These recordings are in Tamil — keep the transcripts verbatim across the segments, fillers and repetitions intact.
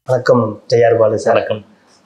வணக்கம் ஜெயார் பாலு சார். வணக்கம்.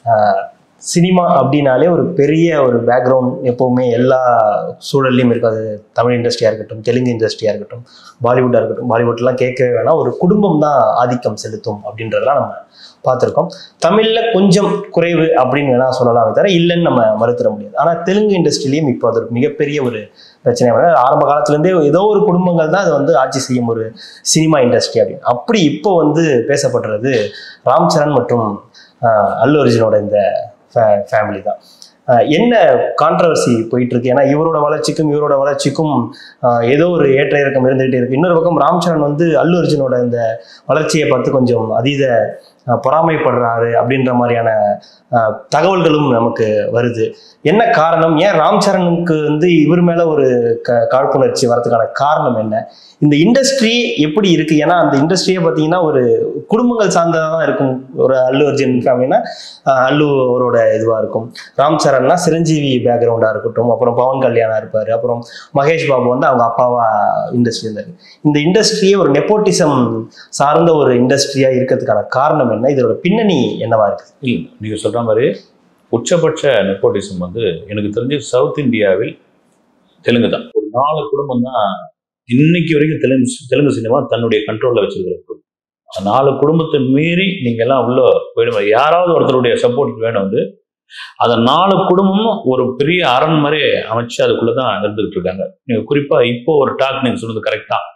சினிமா அப்படின்னாலே ஒரு பெரிய ஒரு பேக்ரவுண்ட் எப்போவுமே எல்லா சூழல்லையும் இருக்காது. தமிழ் இண்டஸ்ட்ரியாக இருக்கட்டும், தெலுங்கு இண்டஸ்ட்ரியாக இருக்கட்டும், பாலிவுட்டாக இருக்கட்டும், பாலிவுட்லாம் கேட்கவே வேணாம், ஒரு குடும்பம் தான் ஆதிக்கம் செலுத்தும் அப்படின்றதெல்லாம் நம்ம பார்த்துருக்கோம். தமிழில் கொஞ்சம் குறைவு அப்படின்னு வேணா சொல்லலாமே தவிர இல்லைன்னு நம்ம மறுத்துட முடியாது. ஆனால் தெலுங்கு இண்டஸ்ட்ரியிலையும் இப்போ அது ஒரு மிகப்பெரிய ஒரு பிரச்சனை. ஆரம்ப காலத்துலேருந்தே ஏதோ ஒரு குடும்பங்கள் தான் அது வந்து ஆட்சி செய்யும் ஒரு சினிமா இண்டஸ்ட்ரி அப்படின்னு. அப்படி இப்போ வந்து பேசப்படுறது ராம் சரண் மற்றும் அல்லு அர்ஜுனோட இந்த ஃபேமிலி தான். என்ன கான்ட்ரவர்சி போயிட்டு இருக்கு? ஏன்னா இவரோட வளர்ச்சிக்கும் இவரோட வளர்ச்சிக்கும் ஏதோ ஒரு ஏற்ற இறக்கம் இருந்துகிட்டே இருக்கு. இன்னொரு பக்கம் ராம் சரண் வந்து அல்லு அர்ஜுனோட இந்த வளர்ச்சியை பார்த்து கொஞ்சம் அதீத பொறாமைப்படுறாரு அப்படின்ற மாதிரியான தகவல்களும் நமக்கு வருது. என்ன காரணம்? ஏன் ராம் சரணுக்கு வந்து இவர் மேல ஒரு க காழ்ப்புணர்ச்சி வரதுக்கான காரணம் என்ன? இந்த இண்டஸ்ட்ரி எப்படி இருக்கு? ஏன்னா அந்த இண்டஸ்ட்ரியை பார்த்தீங்கன்னா ஒரு குடும்பங்கள் சார்ந்ததாக தான் இருக்கும். ஒரு அல்லு அர்ஜுன் ஃபேமிலினா அல்லு அவரோட இதுவாக இருக்கும், ராம் சரண்னா சிரஞ்சீவி பேக்ரவுண்டாக இருக்கட்டும், அப்புறம் பவன் கல்யாணா இருப்பார், அப்புறம் மகேஷ் பாபு வந்து அவங்க அப்பாவா இண்டஸ்ட்ரி இருந்தார். இந்த இண்டஸ்ட்ரியே ஒரு நெப்போட்டிசம் சார்ந்த ஒரு இண்டஸ்ட்ரியா இருக்கிறதுக்கான காரணம் என்ன? இதோட பின்னணி என்னவா இருக்கு? இல்லை, நீங்கள் சொல்கிற மாதிரி உச்சபட்ச நெப்போட்டிசம் வந்து எனக்கு தெரிஞ்சு சவுத் இந்தியாவில் தெலுங்கு தான். ஒரு நாலு குடும்பம் தான் இன்னைக்கு வரைக்கும் தெலுங்கு தெலுங்கு சினிமா தன்னுடைய கண்ட்ரோலில் வச்சிருக்கிற. நாலு குடும்பத்தை மீறி நீங்கள் எல்லாம் உள்ள போயிடும். யாராவது ஒருத்தருடைய சப்போர்ட் வேணும். வந்து அதை நாலு குடும்பமும் ஒரு பெரிய அரண் மாதிரி அமைச்சு அதுக்குள்ளே தான் இருந்துகிட்டு இருக்காங்க. நீங்கள் குறிப்பாக இப்போ ஒரு டாக் நீங்கள் சொன்னது கரெக்டாக.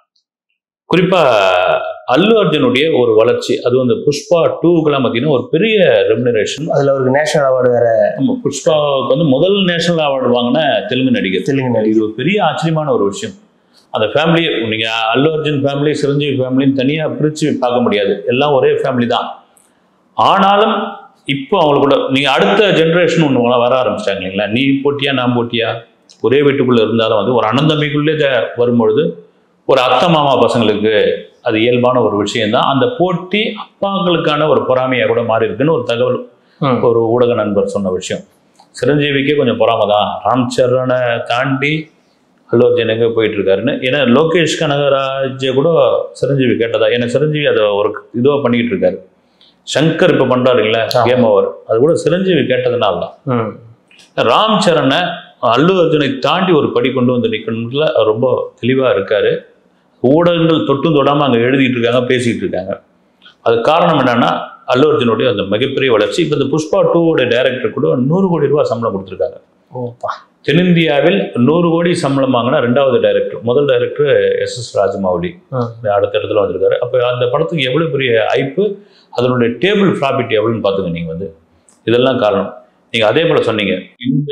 குறிப்பாக அல்லு அர்ஜுனுடைய ஒரு வளர்ச்சி, அது வந்து புஷ்பா டூக்கெல்லாம் பார்த்தீங்கன்னா ஒரு பெரிய ரெம்யூனரேஷன். அதில் ஒரு நேஷனல் அவார்டு வேற. ஆமாம், புஷ்பாவுக்கு வந்து முதல் நேஷனல் அவார்டு வாங்கின தெலுங்கு நடிகர். தெலுங்கு நடிகர். இது ஒரு பெரிய ஆச்சரியமான ஒரு விஷயம். அந்த ஃபேமிலியை நீங்கள் அல்லு அர்ஜுன் ஃபேமிலி, சிரஞ்சீவி ஃபேமிலின்னு தனியாக பிரித்து பார்க்க முடியாது, எல்லாம் ஒரே ஃபேமிலி தான். ஆனாலும் இப்போ அவங்களுக்குள்ள நீங்கள் அடுத்த ஜென்ரேஷன் ஒன்று வர ஆரம்பிச்சிட்டாங்க இல்லைங்களா? நீ போட்டியா நான் போட்டியா, ஒரே வீட்டுக்குள்ளே இருந்தாலும் வந்து ஒரு அண்ணன் தம்பிக்குள்ளே வரும்பொழுது ஒரு அத்தை மாமா பசங்களுக்கு அது இயல்பான ஒரு விஷயம்தான். அந்த போட்டி அப்பாக்களுக்கான ஒரு பொறாமையாக கூட மாறி இருக்குன்னு ஒரு தகவல் ஒரு ஊடக நண்பர் சொன்ன விஷயம். சிரஞ்சீவிக்கே கொஞ்சம் பொறாமை தான், ராம் சரணை தாண்டி அல்லு அர்ஜுன் எங்கே போயிட்டு இருக்காருன்னு. ஏன்னா லோகேஷ் கனகராஜை கூட சிரஞ்சீவி கேட்டதா, ஏன்னா சிரஞ்சீவி அதை ஒரு இதுவாக பண்ணிக்கிட்டு இருக்காரு. சங்கர் இப்போ பண்ணுறாருங்களா கேம் ஓவர், அது கூட சிரஞ்சீவி கேட்டதுனால தான். ராம் சரணை அல்லு அர்ஜுனை தாண்டி ஒரு படி கொண்டு வந்து நிற்கணும்ல ரொம்ப தெளிவாக இருக்காரு. ஊடகங்கள் தொட்டும் தொடாமல் அங்கே எழுதிட்டு இருக்காங்க, பேசிக்கிட்டு இருக்காங்க. அது காரணம் என்னன்னா அல்லு அர்ஜுனுடைய அந்த மிகப்பெரிய வளர்ச்சி. இப்போ இந்த புஷ்பா டூவோட டைரக்டர் கூட நூறு கோடி ரூபாய் சம்பளம் கொடுத்துருக்காங்க. ஓப்பா, தென்னிந்தியாவில் நூறு கோடி சம்பளம் வாங்கினா ரெண்டாவது டைரக்டர். முதல் டைரக்டர் எஸ் எஸ் ராஜமௌலி அடுத்த இடத்துல வந்திருக்காரு. அப்போ அந்த படத்துக்கு எவ்வளோ பெரிய ஐப்பு, அதனுடைய டேபிள் ப்ராஃபிட் எவ்வளோன்னு பார்த்துங்க நீங்கள். வந்து இதெல்லாம் காரணம். நீங்கள் அதே போல் சொன்னீங்க, இந்த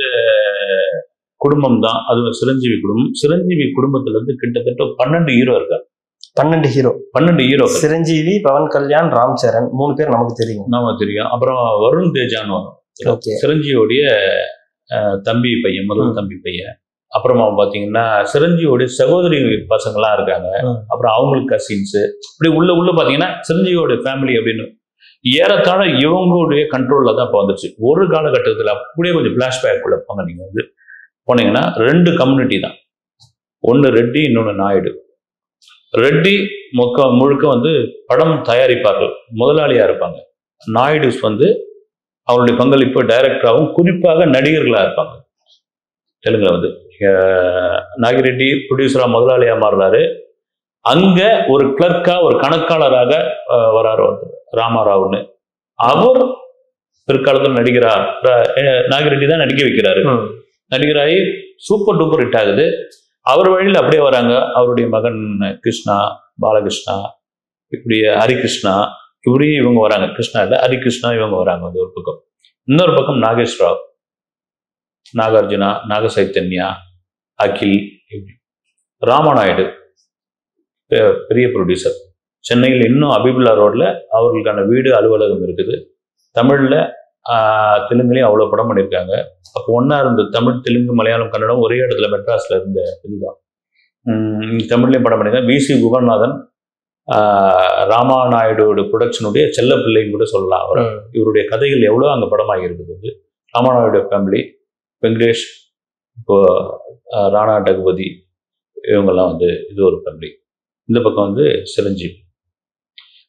குடும்பம் தான் அது சிரஞ்சீவி குடும்பம். சிரஞ்சீவி குடும்பத்துல இருந்து கிட்டத்தட்ட பன்னெண்டு ஹீரோ இருக்காரு. பன்னெண்டு ஹீரோ பன்னெண்டு ஹீரோ சிரஞ்சீவி, பவன் கல்யாண், ராம் சரண், மூணு பேர் நமக்கு தெரியும். நமக்கு தெரியும். அப்புறம் வருண் தேஜான்னு வரும், சிரஞ்சீவியோடைய தம்பி பையன், முதல் தம்பி பையன். அப்புறமா பார்த்தீங்கன்னா சிரஞ்சீவியோடைய சகோதரி பசங்கள்லாம் இருக்காங்க. அப்புறம் அவங்களுக்கு கசின்ஸு, இப்படி உள்ள உள்ள பார்த்தீங்கன்னா சிரஞ்சீவியோடைய ஃபேமிலி அப்படின்னு ஏறத்தாழ இவங்களுடைய கண்ட்ரோலில் தான் இப்போ வந்துச்சு. ஒரு காலகட்டத்தில் அப்படியே கொஞ்சம் ஃப்ளாஷ்பேக் உள்ள போங்க நீங்கள் வந்து போனீங்கன்னா ரெண்டு கம்யூனிட்டி தான், ஒன்று ரெட்டி, இன்னொன்று நாயுடு. ரெட்டி மொக்க முழுக்க வந்து படம் தயாரிப்பார்கள், முதலாளியாக இருப்பாங்க. நாயுடுஸ் வந்து அவருடைய பங்களிப்பு டைரக்டராகவும் குறிப்பாக நடிகர்களாக இருப்பாங்க. தெலுங்குல வந்து நாகிரெட்டி ப்ரொடியூசராக முதலாளியாக மாறுறாரு. அங்கே ஒரு கிளர்க்காக ஒரு கணக்காளராக வராரு வந்து ராமாராவ்னு. அவர் பிற்காலத்தில் நடிகராக நாகிரெட்டி தான் நடிக்க வைக்கிறாரு. நடிகராகி சூப்பர் டூப்பர் ஹிட் ஆகுது. அவர் வழியில் அப்படியே வராங்க அவருடைய மகன் கிருஷ்ணா, பாலகிருஷ்ணா, இப்படி ஹரிகிருஷ்ணா, இப்படி இவங்க வராங்க. கிருஷ்ணா இல்லை, ஹரிகிருஷ்ணா இவங்க வராங்க வந்து ஒரு பக்கம். இன்னொரு பக்கம் நாகேஷ் ராவ், நாகார்ஜுனா, நாக சைத்தன்யா, அகில், இப்படி. ராமநாயுடு பெரிய ப்ரொடியூசர், சென்னையில் இன்னும் அபிபுல்லா ரோட்ல அவர்களுக்கான வீடு அலுவலகம் இருக்குது. தமிழில் தெலுங்குலையும் அவ்வளோ படம் பண்ணியிருக்காங்க. அப்போ ஒன்றா இருந்த தமிழ், தெலுங்கு, மலையாளம், கன்னடம் ஒரே இடத்துல மெட்ராஸில் இருந்த இதுதான். தமிழ்லையும் படம் பண்ணியிருக்காங்க. வி சி குகநாதன் ராமாநாயுடோட ப்ரொடக்ஷனுடைய செல்ல பிள்ளைன்னு கூட சொல்லலாம். அவர் இவருடைய கதைகள் எவ்வளோ அங்கே படமாகி இருக்குது. வந்து ராமாநாயுடு ஃபேமிலி, வெங்கடேஷ், இப்போ ராணா டகுபதி, இவங்கெல்லாம் வந்து இது ஒரு ஃபேமிலி. இந்த பக்கம் வந்து சிரஞ்சீவி.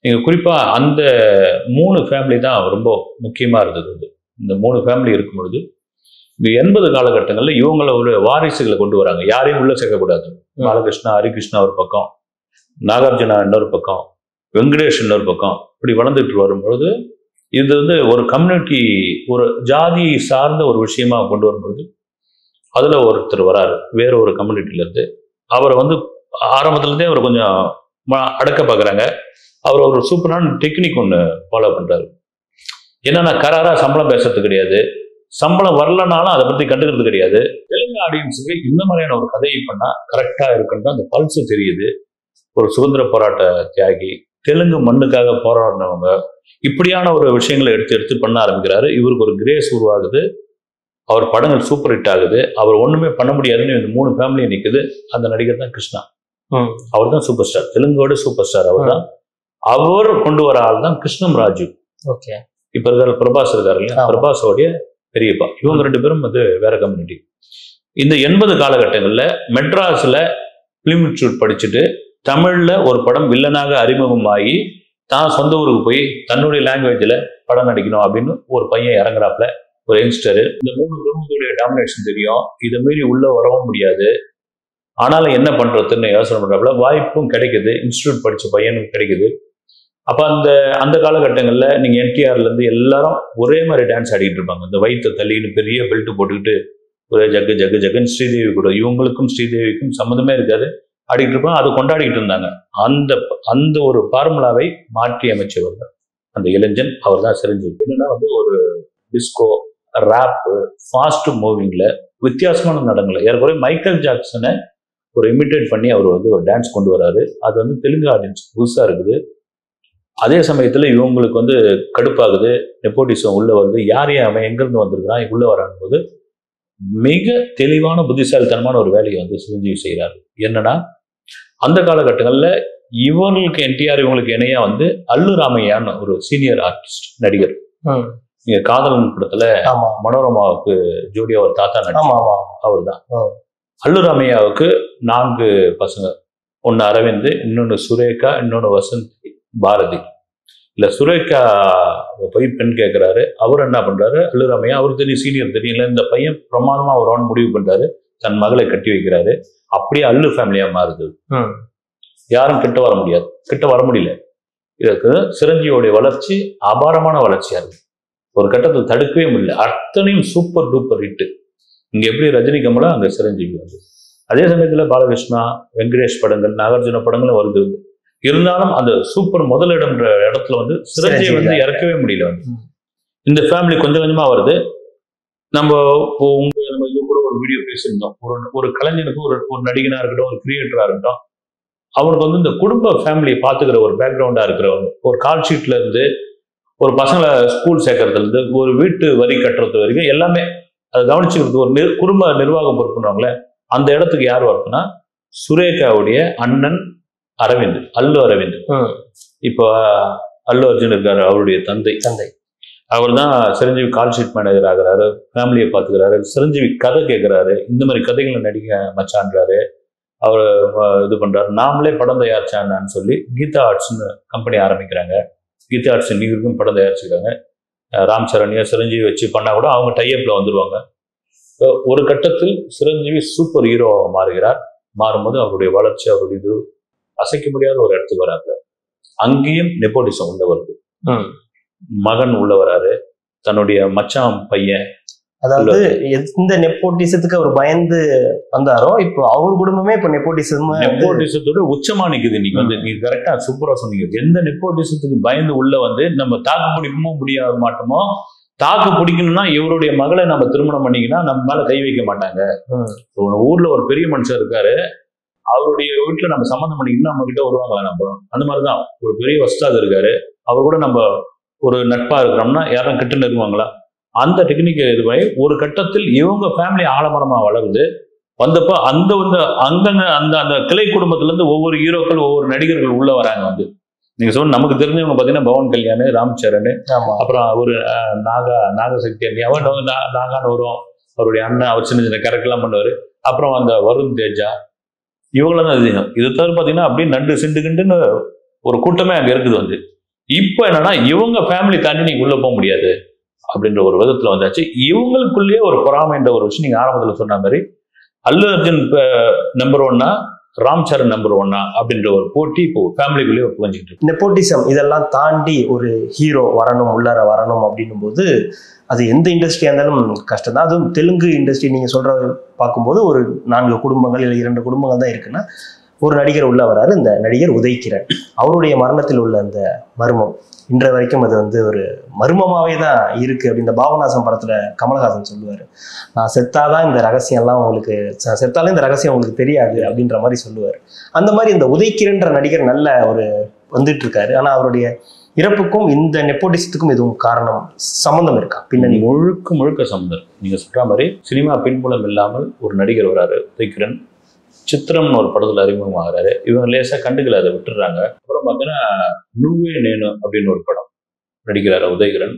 நீங்க குறிப்பா அந்த மூணு ஃபேமிலி தான் ரொம்ப முக்கியமா இருந்தது. வந்து இந்த மூணு ஃபேமிலி இருக்கும் பொழுது இந்த எண்பது காலகட்டங்கள்ல இவங்கள ஒரு வாரிசுகளை கொண்டு வராங்க. யாரையும் உள்ள சேர்க்கக்கூடாது. பாலகிருஷ்ணா, ஹரிகிருஷ்ணா ஒரு பக்கம், நாகார்ஜுனா இன்னொரு பக்கம், வெங்கடேஷ் இன்னொரு பக்கம், இப்படி வளர்ந்துட்டு வரும்பொழுது இது வந்து ஒரு கம்யூனிட்டி, ஒரு ஜாதி சார்ந்த ஒரு விஷயமா கொண்டு வரும்பொழுது அதுல ஒருத்தர் வராரு வேற ஒரு கம்யூனிட்டில இருந்து. அவரை வந்து ஆரம்பத்துல இருந்தே அவர் கொஞ்சம் அடக்க பாக்குறாங்க. அவர் ஒரு சூப்பரான டெக்னிக் ஒன்று ஃபாலோ பண்றாரு. என்னன்னா கராரா சம்பளம் பேசுறது கிடையாது, சம்பளம் வரலனாலும் அதை பத்தி கண்டுக்கிறது கிடையாது. தெலுங்கு ஆடியன்ஸுக்கு இந்த மாதிரியான ஒரு கதையை பண்ணா கரெக்டா இருக்குன்னு அந்த பல்ஸ் தெரியுது. ஒரு சுதந்திர போராட்ட தியாகி, தெலுங்கு மண்ணுக்காக போராடினவங்க, இப்படியான ஒரு விஷயங்களை எடுத்து எடுத்து பண்ண ஆரம்பிக்கிறாரு. இவருக்கு ஒரு கிரேஸ் உருவாகுது. அவர் படங்கள் சூப்பர் ஹிட் ஆகுது. அவர் ஒண்ணுமே பண்ண முடியாதுன்னு இந்த மூணு ஃபேமிலியும் நிக்குது. அந்த நடிகர் தான் கிருஷ்ணா. அவர் தான் சூப்பர் ஸ்டார், தெலுங்கோட சூப்பர் ஸ்டார் அவர் தான். அவர் கொண்டு வர ஆள் தான் கிருஷ்ணம் ராஜு. ஓகே. இப்ப இருக்கிற பிரபாஸ் இருக்காரு இல்லையா, பிரபாஸோடைய பெரியப்பா. இவங்க ரெண்டு பேரும் வந்து வேற கம்யூனிட்டி. இந்த எண்பது காலகட்டங்கள்ல மெட்ராஸ்ல பிலிம் இன்ஸ்டியூட் படிச்சுட்டு தமிழ்ல ஒரு படம் வில்லனாக அறிமுகமாகி தான் சொந்த ஊருக்கு போய் தன்னுடைய லாங்குவேஜ்ல படம் நடிக்கணும் அப்படின்னு ஒரு பையன் இறங்குறாப்ல, ஒரு யங்ஸ்டரு. இந்த மூணு குடும்பத்துடைய டாமினேஷன் தெரியும், இதை மீறி உள்ள வரவும் முடியாது. ஆனாலும் என்ன பண்றதுன்னு யோசனை பண்றாப்புல. வாய்ப்பும் கிடைக்குது, இன்ஸ்டியூட் படிச்ச பையனும் கிடைக்குது. அப்ப அந்த அந்த காலகட்டங்கள்ல நீங்க என்டிஆர்ல இருந்து எல்லாரும் ஒரே மாதிரி டான்ஸ் ஆடிட்டு இருப்பாங்க. இந்த வயிற்று தள்ளின்னு பெரிய பெல்ட் போட்டுக்கிட்டு ஒரே ஜக்கு ஜக்கு ஜக்குன்னு ஸ்ரீதேவி கூட, இவங்களுக்கும் ஸ்ரீதேவிக்கும் சம்மந்தமே இருக்காது, ஆடிட்டு இருப்பாங்க. அதை கொண்டாடிட்டு இருந்தாங்க. அந்த அந்த ஒரு ஃபார்முலாவை மாற்றி அமைச்சவர் தான் அந்த இளைஞன். அவர் தான் சிரஞ்சீவி. என்னன்னா வந்து ஒரு டிஸ்கோ, ராப், ஃபாஸ்ட் மூவிங்ல வித்தியாசமான நடங்களை ஏற்கனவே மைக்கேல் ஜாக்சனை ஒரு இமிட்டேட் பண்ணி அவர் வந்து ஒரு டான்ஸ் கொண்டு வராரு. அது வந்து தெலுங்கு ஆடியன்ஸ் புதுசா இருக்குது. அதே சமயத்துல இவங்களுக்கு வந்து கடுப்பாகுது, நெப்போட்டிசம் உள்ள வருது. யார் யார் அவன் எங்கிருந்து வந்திருக்கிறான் உள்ள வரான் போது மிக தெளிவான புத்திசாலித்தனமான ஒரு வேலையை வந்து சிரஞ்சீவி செய்யறாரு. என்னன்னா அந்த காலகட்டங்கள்ல இவங்களுக்கு என்டிஆர் இவங்களுக்கு இணையா வந்து அல்லு ராமையான்னு ஒரு சீனியர் ஆர்டிஸ்ட் நடிகர். நீங்க காதலன் படத்துல மனோரமாவுக்கு ஜோடியா ஒரு தாத்தா நடிச்சார், அவர் தான். அல்லு ராமையாவுக்கு நான்கு பசங்க, ஒன்னு அரவிந்த், இன்னொன்னு சுரேகா, இன்னொன்னு வசந்தி, பாரதி. இல்ல சுரேகா போய் பெண் கேட்கிறாரு. அவர் என்ன பண்றாரு, அல்லு ராமையா அவருக்கு தெரியும், சீனியர் தெரியல, இந்த பையன் பிரமாதமா அவரான்னு முடிவு பண்றாரு, தன் மகளை கட்டி வைக்கிறாரு. அப்படியே அல்லு ஃபேமிலியா மாறுது. யாரும் கிட்ட வர முடியாது, கிட்ட வர முடியல. இதுக்கு சிரஞ்சீவியோடைய வளர்ச்சி அபாரமான வளர்ச்சியா இருக்கு. ஒரு கட்டத்தில் தடுக்கவே முடியல. அத்தனையும் சூப்பர் டூப்பர் ஹிட். இங்க எப்படி ரஜினி கமலா, அங்க சிரஞ்சீவி வந்து. அதே சமயத்துல பாலகிருஷ்ணா, வெங்கடேஷ் படங்கள், நாகார்ஜுன படங்களும் வருது. இருந்தாலும் அந்த சூப்பர் முதலிடம்ன்ற இடத்துல வந்து சிரஞ்சீவி வந்து இறக்கவே முடியல. வந்து இந்த ஃபேமிலி கொஞ்சம் கொஞ்சமா வருது. நம்ம உங்க நம்ம இது கூட ஒரு வீடியோ பேசியிருந்தோம். ஒரு ஒரு கலைஞனுக்கு, ஒரு ஒரு நடிகனா இருக்கட்டும், ஒரு கிரியேட்டரா இருக்கட்டும், அவனுக்கு வந்து இந்த குடும்ப ஃபேமிலியை பார்த்துக்கிற ஒரு பேக்ரவுண்டா இருக்கிறவங்க, ஒரு கால் ஷீட்ல இருந்து ஒரு பசங்களை ஸ்கூல் சேர்க்கறதுல இருந்து ஒரு வீட்டு வரி கட்டுறது வரைக்கும் எல்லாமே அதை கவனிச்சுக்கிறது ஒரு நிர் குடும்ப நிர்வாகம் பொறுப்புனாங்களே, அந்த இடத்துக்கு யார் வருதுன்னா சுரேகாவுடைய அண்ணன் அரவிந்த், அல்லு அரவிந்த். இப்போ அல்லு அர்ஜுன் இருக்காரு, அவருடைய தந்தை தந்தை அவர் தான் சிரஞ்சீவி கால் ஷீட் மேனேஜர் ஆகிறாரு, ஃபேமிலியை பார்த்துக்கிறாரு. சிரஞ்சீவி கதை கேட்கிறாரு, இந்த மாதிரி கதைகளை நடிக்க மச்சான்றாரு, அவர் இது பண்றாரு. நாமளே படம் தயாரிச்சான்னு சொல்லி கீதா ஆர்ட்ஸ்னு கம்பெனி ஆரம்பிக்கிறாங்க. கீதா ஆர்ட்ஸ் இன்னைக்கும் படம் தயாரிச்சுக்கிறாங்க. ராம் சரண்யா சிரஞ்சீவி வச்சு பண்ணா கூட அவங்க டைப்ல வந்துருவாங்க. ஒரு கட்டத்தில் சிரஞ்சீவி சூப்பர் ஹீரோவாக மாறுகிறார். மாறும்போது அவருடைய வளர்ச்சி, அவருடைய இது அசைக்க முடியாத ஒரு இடத்துக்கு வராது. அங்கேயும் நெப்போட்டிசம் உள்ள வருது. மகன் உள்ள வராரு, தன்னுடைய மச்சான் பையன். அதாவது எந்த நெப்போட்டிசத்துக்கு அவர் பயந்து வந்தாரோ, இப்போ அவர் குடும்பமே இப்போ நெப்போட்டிசம் நெப்போட்டிசத்தோட உச்சமா நிக்குது. நீங்க வந்து நீங்க கரெக்டா சூப்பரா சொன்னீங்க. எந்த நெப்போட்டிசத்துக்கு பயந்து உள்ள வந்து நம்ம தாக்கு பிடிக்கமோ முடிய மாட்டோமோ, தாக்கு பிடிக்கணும்னா இவருடைய மகளை நம்ம திருமணம் பண்ணிக்கினா நம்ம மேல கை வைக்க மாட்டாங்க. ஊர்ல ஒரு பெரிய மனுஷன் இருக்காரு, அவருடைய வீட்டுல நம்ம சம்மந்தம் பண்ணிக்கணும், நம்ம கிட்ட வருவாங்களா நம்ம? அந்த மாதிரிதான் ஒரு பெரிய வஸ்தாது இருக்காரு, அவர் கூட நம்ம ஒரு நட்பா இருக்கிறோம்னா யாரும் கிட்ட நெருங்குவாங்களா? அந்த டெக்னிக்கை இது பண்ணி ஒரு கட்டத்தில் இவங்க ஃபேமிலி ஆலமரமா வளருது. வந்தப்போ அந்த வந்து அங்கங்க அந்த அந்த கிளை குடும்பத்துல இருந்து ஒவ்வொரு ஹீரோக்கள், ஒவ்வொரு நடிகர்கள் உள்ள வராங்க. வந்து நீங்க சொன்ன நமக்கு தெரிஞ்சவங்க பாத்தீங்கன்னா பவன் கல்யாண், ராம் சரண், அப்புறம் ஒரு நாகா நாகசக்தி அண்ணி, அவன் நாகான்னு வரும், அவருடைய அண்ணன், அவர் சின்ன சின்ன கரெக்ட்லாம் பண்ணுவாரு. அப்புறம் அந்த வருண் தேஜா, இவங்களாம் தான் அதிகம். இது தவிர பாத்தீங்கன்னா அப்படியே நண்டு சிண்டுகிண்டுன்னு ஒரு கூட்டமே அங்க இருக்குது. வந்து இப்போ என்னன்னா இவங்க ஃபேமிலி தாண்டி நீங்க உள்ள போக முடியாது அப்படின்ற ஒரு விதத்துல வந்தாச்சு. இவங்களுக்குள்ளேயே ஒரு பொறாமைன்ற ஒரு விஷயம் நீங்க ஆரம்பத்துல சொன்ன மாதிரி அல்லு அர்ஜுன் நம்பர் ஒன்னா ராம் சரண் நம்பர் ஒன்னா அப்படின்ற ஒரு போட்டி இப்போ ஃபேமிலிக்குள்ளேயே புரிஞ்சுக்கிட்டு இருக்கு. நெப்போட்டிசம் இதெல்லாம் தாண்டி ஒரு ஹீரோ வரணும் உள்ளார வரணும் அப்படின்னும் போது அது எந்த இண்டஸ்ட்ரியா இருந்தாலும் கஷ்டம் தான். அதுவும் தெலுங்கு இண்டஸ்ட்ரி நீங்க சொல்ற பார்க்கும்போது ஒரு நான்கு குடும்பங்கள் இல்லை இரண்டு குடும்பங்கள் தான் இருக்குன்னா ஒரு நடிகர் உள்ள வராரு. இந்த நடிகர் உதய்கிரண். அவருடைய மரணத்தில் உள்ள அந்த மர்மம் இன்ற வரைக்கும் அது வந்து ஒரு மர்மமாவே தான் இருக்கு. அப்படி இந்த பாபநாசம் படத்துல கமல்ஹாசன் சொல்லுவாரு, நான் செத்தாதான் இந்த ரகசியம்லாம் உங்களுக்கு செத்தாலும் இந்த ரகசியம் உங்களுக்கு தெரியாது அப்படின்ற மாதிரி சொல்லுவாரு. அந்த மாதிரி இந்த உதய்கிரண்ன்ற நடிகர் நல்ல ஒரு வந்துட்டு இருக்காரு. ஆனா அவருடைய இறப்புக்கும் இந்த நெப்போட்டிசத்துக்கும் எதுவும் காரணம் சம்பந்தம் இருக்கா? பின்னணி முழுக்க முழுக்க சம்பந்தம். நீங்க சொல்ற மாதிரி சினிமா பின்புலம் இல்லாமல் ஒரு நடிகர் வராரு உதய்கிரண். சித்திரம்னு ஒரு படத்துல அறிமுகமாகறாரு. இவங்க லேசா கண்டுக்கல, அதை விட்டுறாங்க. அப்புறம் பார்த்தீங்கன்னா நுவே நேனு அப்படின்னு ஒரு படம் நடிக்கிறாரு உதய்கிரண்.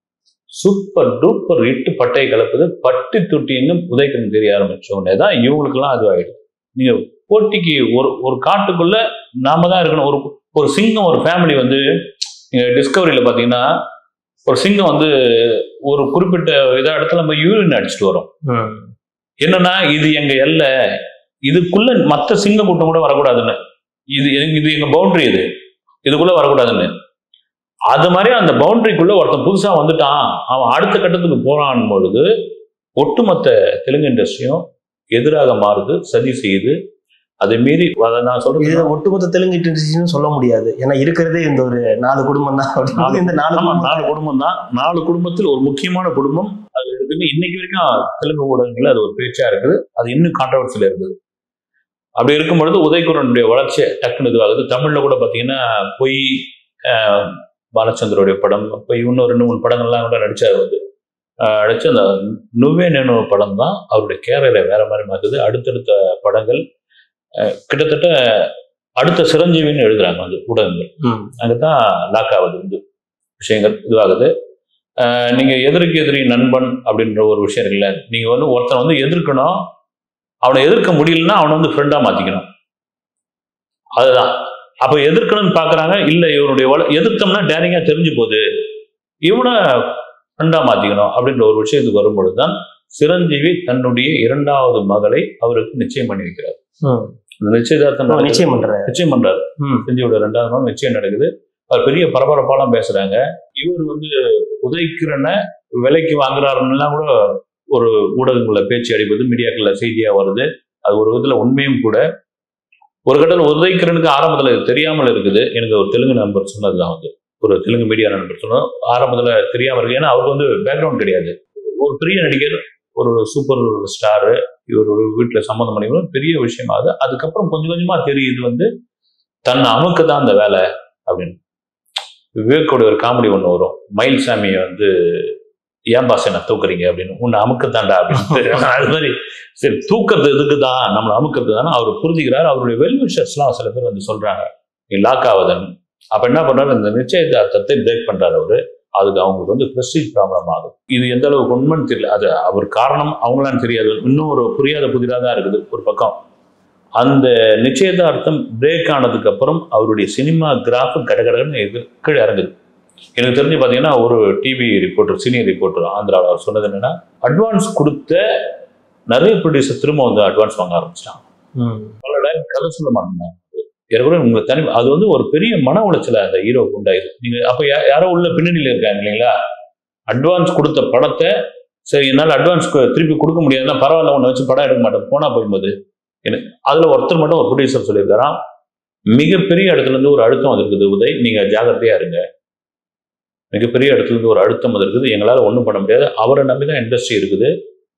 சூப்பர் டூப்பர் இட்டு பட்டையை கலப்புது. பட்டி தொட்டின்னு உதய்கிரண் தெரிய ஆரம்பிச்சோடனே தான் இவங்களுக்கெல்லாம் அது ஆயிடுது. நீங்க போட்டிக்கு ஒரு ஒரு காட்டுக்குள்ள நாம தான் இருக்கணும். ஒரு ஒரு சிங்கம் ஒரு ஃபேமிலி வந்து நீங்க டிஸ்கவரியில பாத்தீங்கன்னா ஒரு சிங்கம் வந்து ஒரு குறிப்பிட்ட இத இடத்துல நம்ம யூரின் அடிச்சுட்டு வரும். என்னன்னா இது எங்க எல்லை, இதுக்குள்ள மற்ற சிங்க கூட்டம் கூட வரக்கூடாதுன்னு, இது இது எங்க பவுண்டரி, இது இதுக்குள்ள வரக்கூடாதுன்னு. அது மாதிரி அந்த பவுண்டரிக்குள்ள ஒருத்தன் புதுசா வந்துட்டான், அவன் அடுத்த கட்டத்துக்கு போறான் பொழுது ஒட்டுமொத்த தெலுங்கு இண்டஸ்ட்ரியும் எதிராக மாறுது, சதி செய்யுது. அதை மீறி நான் சொல்றது ஒட்டுமொத்த தெலுங்கு இண்டஸ்ட்ரின்னு சொல்ல முடியாது. ஏன்னா இருக்கிறதே இந்த ஒரு நாலு குடும்பம் தான். இந்த நாலு நாலு குடும்பம் தான். நாலு குடும்பத்தில் ஒரு முக்கியமான குடும்பம் அது இருக்குன்னு இன்னைக்கு வரைக்கும் தெலுங்கு ஊடகங்கள்ல அது ஒரு பேச்சா இருக்குது. அது இன்னும் கான்ட்ரவர்சியில இருக்குது. அப்படி இருக்கும் பொழுது உதய்கிரனுடைய வளர்ச்சி டக்குன்னு இதுவாகுது. தமிழ்ல கூட பாத்தீங்கன்னா பொய் பாலச்சந்தருடைய படம், பொய் இன்னும் ரெண்டு மூணு படங்கள்லாம் கூட நடிச்சாரு. வந்து நடிச்சு அந்த நுவே நேனு படம் தான் அவருடைய கேரியரை வேற மாதிரி மாத்துது. அடுத்தடுத்த படங்கள் கிட்டத்தட்ட அடுத்த சிரஞ்சீவின்னு எழுதுறாங்க வந்து ஊடகங்கள். அங்கதான் லாக் ஆகுது வந்து விஷயங்கள் இதுவாகுது. நீங்க எதிர்க்கு எதிரி நண்பன் அப்படின்ற ஒரு விஷயம் இருக்குல்ல, நீங்க வந்து ஒருத்தன் வந்து எதிர்க்கணும், அவனை எதிர்க்க முடியலன்னா அவனை வந்து ஃப்ரெண்டா மாத்திக்கணும். அதுதான் அப்ப எதிர்க்கணும்னு பாக்குறாங்க. இல்ல இவனுடைய எதிர்த்தோம்னா டேரிங்கா தெரிஞ்சு போகுது, இவனை ஃப்ரெண்டா மாத்திக்கணும் அப்படின்ற ஒரு விஷயத்துக்கு வரும்பொழுதுதான் சிரஞ்சீவி தன்னுடைய இரண்டாவது மகளை அவருக்கு நிச்சயம் பண்ணி வைக்கிறார். நிச்சயதார்த்தம் நிச்சயம் பண்றாரு நிச்சயம் பண்றாரு சிரஞ்சீவியோட ரெண்டாவது நாள் நிச்சயம் நடக்குது. அவர் பெரிய பரபரப்பாலாம் பேசுறாங்க. இவர் வந்து உதய்கிரனை விலைக்கு வாங்குறாருன்னா கூட ஒரு ஊடகங்கள்ல பேச்சு அடிப்பது, மீடியாக்கள்ல செய்தியா வருது. அது ஒரு விதத்துல உண்மையும் கூட. ஒரு கட்டத்தில் உதய்கிரனுக்கு ஆரம்பத்துல தெரியாமல் இருக்குது. எனக்கு ஒரு தெலுங்கு நண்பர் சொன்னதுதான், வந்து ஒரு தெலுங்கு மீடியா நண்பர் சொன்னது ஆரம்பத்துல தெரியாம இருக்கு. ஏன்னா அவருக்கு வந்து பேக்ரவுண்ட் கிடையாது. ஒரு பெரிய நடிகர், ஒரு சூப்பர் ஸ்டாரு, இவர் ஒரு வீட்டுல சம்மந்தம் பண்ணிக்கணும், பெரிய விஷயமாகுது. அதுக்கப்புறம் கொஞ்சம் கொஞ்சமா தெரியுது வந்து தன்னை அமுக்க தான் அந்த வேலை அப்படின்னு. விவேக்கோட ஒரு காமெடி ஒண்ணு வரும், மயில்சாமியை வந்து ஏன் பாஸ் என்ன தூக்குறீங்க அப்படின்னு, உன்னை அமுக்கத்தாண்டா அப்படின்னு. அது மாதிரி சரி தூக்கிறது இதுக்குதான், நம்மளை அமுக்கிறது தானே அவர் புரிஞ்சுக்கிறார். அவருடைய வெல்விஷர்ஸ் எல்லாம் சில பேர் வந்து சொல்றாங்க நீ லாக் ஆகுதுன்னு. அப்ப என்ன பண்றாரு, இந்த நிச்சயதார்த்தத்தை பிரேக் பண்றாரு அவரு. அதுக்கு அவங்களுக்கு வந்து பிரஸ்டீஜ் ப்ராப்ளம் ஆகும். இது எந்த அளவுக்கு உண்மைன்னு தெரியல. அது அவர் காரணம் அவங்களான்னு தெரியாது. இன்னும் ஒரு புரியாத புதிராக தான் இருக்குது ஒரு பக்கம். அந்த நிச்சயதார்த்தம் பிரேக் ஆனதுக்கு அப்புறம் அவருடைய சினிமா கிராஃப் கடகடன்னு கீழே இறங்குது. எனக்கு தெரிஞ்சு பார்த்தீங்கன்னா ஒரு டிவி ரிப்போர்ட்டர், சீனியர் ரிப்போர்ட்டர் ஆந்திராவில் அவர் சொன்னது என்னன்னா, அட்வான்ஸ் கொடுத்த நிறைய ப்ரொடியூசர் திரும்ப வந்து அட்வான்ஸ் வாங்க ஆரம்பிச்சிட்டாங்க. பல டைம் கதை சொல்ல மாட்டாங்க. ஏற்கனவே உங்க தனி அது வந்து ஒரு பெரிய மன உளைச்சல அந்த ஹீரோவுக்கு உண்டாயிருக்கு. நீங்க அப்ப யாரோ உள்ள பின்னணியில இருக்காங்க இல்லைங்களா, அட்வான்ஸ் கொடுத்த படத்தை சரி என்னால் அட்வான்ஸ் திருப்பி கொடுக்க முடியாதுன்னா பரவாயில்ல ஒன்று வச்சு படம் எடுக்க மாட்டேன் போனா போகும்போது எனக்கு அதுல ஒருத்தர் மட்டும் ஒரு ப்ரொடியூசர் சொல்லியிருக்காராம், மிகப்பெரிய இடத்துல இருந்து ஒரு அழுத்தம் வந்திருக்குது உதய், நீங்க ஜாகிரதையா இருங்க. மிகப்பெரிய இடத்துல இருந்து ஒரு அழுத்தம் வந்திருக்குது, எங்களால் ஒன்றும் பண்ண முடியாது, அவரை நம்பிதான் இண்டஸ்ட்ரி இருக்குது,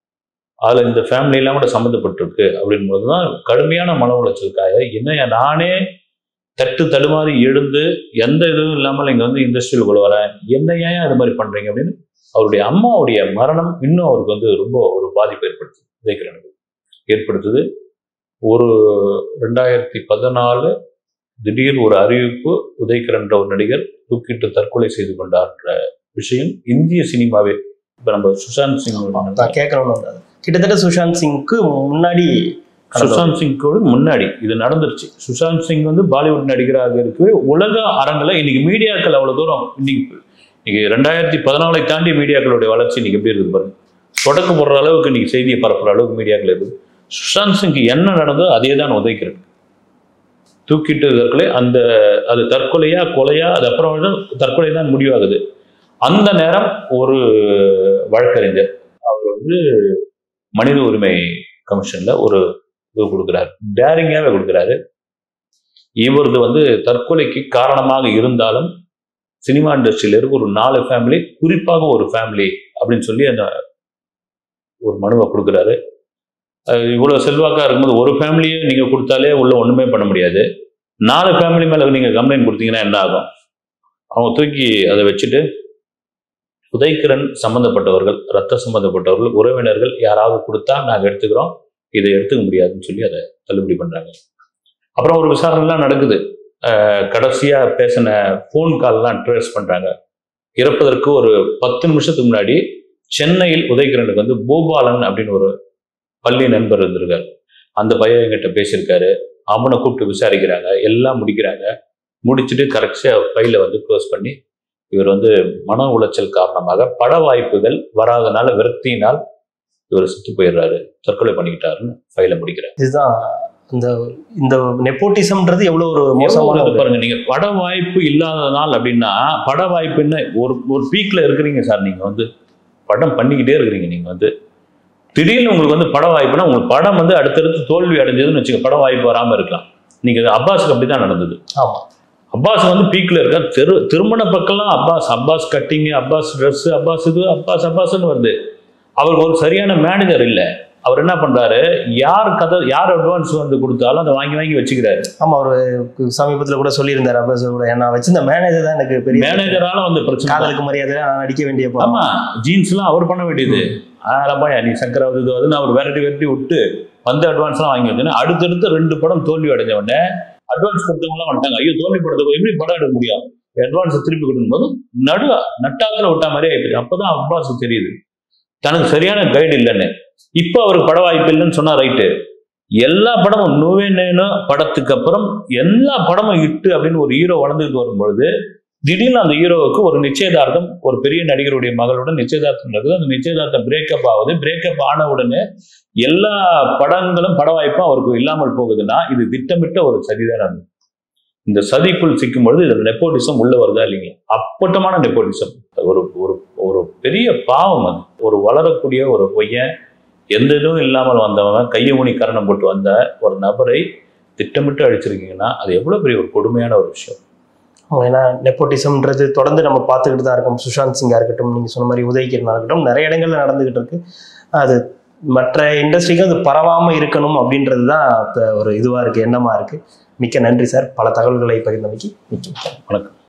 அதுல இந்த ஃபேமிலி எல்லாம் கூட சம்மந்தப்பட்டிருக்கு அப்படின் போதுதான் கடுமையான மன உளைச்சலுக்காக என்ன நானே தட்டு தடுமாறி எழுந்து எந்த இதுவும் இல்லாமல் இங்க வந்து இண்டஸ்ட்ரியில் கொண்டு வரேன், என்ன ஏன் அது மாதிரி பண்றீங்க அப்படின்னு. அவருடைய அம்மாவுடைய மரணம் இன்னும் அவருக்கு வந்து ரொம்ப ஒரு பாதிப்பு ஏற்படுத்துது, உதய்கிரனுக்கு ஏற்படுத்துது. ஒரு ரெண்டாயிரத்தி பதினாலு திடீர் ஒரு அறிவிப்பு, உதய்கிரன்ற ஒரு நடிகர் தூக்கிட்டு தற்கொலை செய்து கொண்டார்ன்ற விஷயம் இந்திய சினிமாவே. இப்ப நம்ம சுஷாந்த் சிங் கேட்கணும்னு கிட்டத்தட்ட சுஷாந்த் சிங்க்கு முன்னாடி சுஷாந்த் சிங்கோடு முன்னாடி இது நடந்துருச்சு. சுஷாந்த் சிங் வந்து பாலிவுட் நடிகராக இருக்கு. உலக அரங்கில் இன்னைக்கு மீடியாக்கள் அவ்வளவு தூரம் இன்னைக்கு இன்னைக்கு ரெண்டாயிரத்தி பதினாலை தாண்டி மீடியாக்களுடைய வளர்ச்சி இன்னைக்கு எப்படி இருக்குது பாருங்க. தொடக்கம் போடுற அளவுக்கு இன்னைக்கு செய்தியை பரப்புற அளவுக்கு மீடியாக்கள் இருக்குது. சுஷாந்த் சிங் என்ன நடந்தோ அதே தான் உதைக்கிறது. தூக்கிட்டு தற்கொலை, அந்த அது தற்கொலையா கொலையா, அது அப்புறம் தற்கொலை தான் முடிவாகுது. அந்த நேரம் ஒரு வழக்கறிஞர் அவர் வந்து மனித உரிமை கமிஷன்ல ஒரு இது கொடுக்குறாரு, டேரிங்காவே கொடுக்குறாரு. இவரது வந்து தற்கொலைக்கு காரணமாக இருந்தாலும் சினிமா இண்டஸ்ட்ரியில இருக்க ஒரு நாலு ஃபேமிலி, குறிப்பாக ஒரு ஃபேமிலி அப்படின்னு சொல்லி அந்த ஒரு மனுவை கொடுக்குறாரு. இவ்வளவு செல்வாக்கா இருக்கும்போது ஒரு ஃபேமிலியை நீங்க கொடுத்தாலே உள்ள ஒண்ணுமே பண்ண முடியாது. நாலு ஃபேமிலி மேல நீங்க கம்ப்ளைண்ட் கொடுத்தீங்கன்னா என்ன ஆகும்? அவங்க தூக்கி அதை வச்சுட்டு உதயகிரண் சம்பந்தப்பட்டவர்கள், ரத்த சம்பந்தப்பட்டவர்கள், உறவினர்கள் யாராவது கொடுத்தா நாங்க எடுத்துக்கிறோம், இதை எடுத்துக்க முடியாதுன்னு சொல்லி அதை தள்ளுபடி பண்றாங்க. அப்புறம் ஒரு விசாரணைலாம் நடக்குது. கடைசியா பேசின போன் கால்லாம் ட்ரேஸ் பண்றாங்க. இறப்பதற்கு ஒரு பத்து நிமிஷத்துக்கு முன்னாடி சென்னையில் உதயகிரனுக்கு வந்து பூபாலன் அப்படின்னு ஒரு பள்ளி நண்பர் இருந்திருக்காரு. அந்த பையன் என்கிட்ட பேசியிருக்காரு. அவனை கூப்பிட்டு விசாரிக்கிறாங்க, எல்லாம் முடிக்கிறாங்க. முடிச்சுட்டு கரெக்டா ஃபைலை வந்து க்ளோஸ் பண்ணி, இவர் வந்து மன உளைச்சல் காரணமாக பட வாய்ப்புகள் வராதனால விரக்தியினால் இவர் செத்து போயிடுறாரு, தற்கொலை பண்ணிக்கிட்டாருன்னு ஃபைலை முடிக்கிறார். இதுதான் இந்த இந்த நெப்போட்டிசம்ன்றது எவ்வளவு ஒரு மோசமானது பாருங்க. நீங்க பட வாய்ப்பு இல்லாதனால் அப்படின்னா, பட வாய்ப்புன்னு ஒரு ஒரு பீக்ல இருக்கிறீங்க சார், நீங்க வந்து படம் பண்ணிக்கிட்டே இருக்கிறீங்க. நீங்க வந்து திடீர்னு உங்களுக்கு வந்து பட வாய்ப்புனா, உங்களுக்கு படம் வந்து அடுத்தடுத்து தோல்வி அடைஞ்சதுன்னு வச்சுக்க, பட வாய்ப்பு வராமல் இருக்கலாம். நீங்க அப்பாஸுக்கு அப்படிதான் நடந்தது. ஆமா, அப்பாஸ் வந்து பீக்ல இருக்க, தெரு திருமண பக்கம்லாம் அப்பாஸ் அப்பாஸ் கட்டிங், அப்பாஸ் ட்ரெஸ், அப்பாஸ் இது, அப்பாஸ் அப்பாஸ்ன்னு வருது. அவருக்கு ஒரு சரியான மேனேஜர் இல்லை. அவர் என்ன பண்றாரு, யார் கதை யார் அட்வான்ஸ் வந்து கொடுத்தாலும் அதை வாங்கி வாங்கி வச்சுக்கிறாரு. ஆமா, அவர் சமீபத்துல கூட சொல்லியிருந்தாரு, அப்பாஸ் கூட நான் வச்சிருந்த மேனேஜர் தான் எனக்கு பெரிய மேனேஜரால வந்து பிரச்சனை. காதலுக்கு மரியாதை நான் நடிக்க வேண்டிய. ஆமா, ஜீன்ஸ் எல்லாம் அவர் பண்ண வேண்டியது. ஆரம்பாயா நீ சங்கராவது இது அதுன்னு அவர் விரட்டி விரட்டி விட்டு வந்து அட்வான்ஸ் எல்லாம் வாங்கி வச்சோன்னா, அடுத்தடுத்து ரெண்டு படம் தோல்வி அடைஞ்ச உடனே அட்வான்ஸ் கொடுத்தவங்க எல்லாம் வந்துட்டாங்க. ஐயோ, தோல்வி படத்துக்கு எப்படி படம் எடுக்க முடியும், அட்வான்ஸ் திருப்பி கொடுக்கும் போது நடு நட்டாத்துல விட்டா மாதிரி ஆயிடுச்சு. அப்பதான் அப்பாஸ் தெரியுது தனக்கு சரியான கைடு இல்லைன்னு. இப்ப அவருக்கு பட வாய்ப்பு இல்லைன்னு சொன்னா ரைட்டு. எல்லா படமும் நூவே நேனு படத்துக்கு அப்புறம் எல்லா படமும் இட்டு அப்படின்னு ஒரு ஹீரோ வளர்ந்துட்டு வரும்பொழுது, திடீர்னு அந்த ஹீரோவுக்கு ஒரு நிச்சயதார்த்தம், ஒரு பெரிய நடிகருடைய மகளுடன் நிச்சயதார்த்தம் நடக்குது. அந்த நிச்சயதார்த்தம் பிரேக்கப் ஆகுது. பிரேக்கப் ஆன உடனே எல்லா படங்களும் பட வாய்ப்பும் அவருக்கு இல்லாமல் போகுதுன்னா, இது திட்டமிட்ட ஒரு சதிதான். இந்த சதிக்குள் சிக்கும் பொழுது இதுல நெப்போட்டிசம் உள்ள வருதா இல்லைங்களா? அப்பட்டமான நெப்போட்டிசம். ஒரு ஒரு ஒரு பெரிய பாவம் அது. ஒரு வளரக்கூடிய ஒரு பொய்யன், எந்த இதுவும் இல்லாமல் வந்தவன், கையை ஊனி கரணம் போட்டு வந்த ஒரு நபரை திட்டமிட்டு அழிச்சிருக்கீங்கன்னா அது எவ்வளவு பெரிய ஒரு கொடுமையான ஒரு விஷயம். ஏன்னா நெப்போட்டிசம்ன்றது தொடர்ந்து நம்ம பார்த்துக்கிட்டு தான் இருக்கோம். சுஷாந்த் சிங்கா இருக்கட்டும், நீங்கள் சொன்ன மாதிரி உதயகிரனா இருக்கட்டும், நிறைய இடங்கள்ல நடந்துகிட்டு இருக்கு. அது மற்ற இண்டஸ்ட்ரிக்கு அது பரவாமல் இருக்கணும் அப்படின்றது தான் இப்போ ஒரு இதுவாக இருக்குது, எண்ணமாக இருக்குது. மிக்க நன்றி சார், பல தகவல்களை பகிர்ந்தமைக்கு மிக்க வணக்கம்.